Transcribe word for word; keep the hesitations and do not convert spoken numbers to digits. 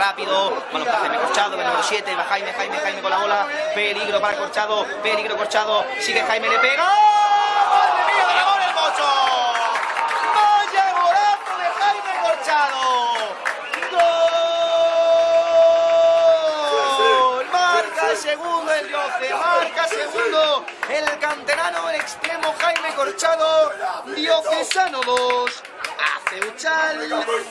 rápido. Bueno, para Jaime Corchado, el número siete, va Jaime, Jaime, Jaime con la bola. Peligro para Corchado, peligro Corchado. Sigue Jaime, le pega. ¡Madre mía, de gol el Mocho! ¡Vaya golazo de Jaime Corchado! ¡Gol! Marca segundo el Dioce, marca segundo el canterano, el extremo Jaime Corchado. Diocesano dos, Aceuchal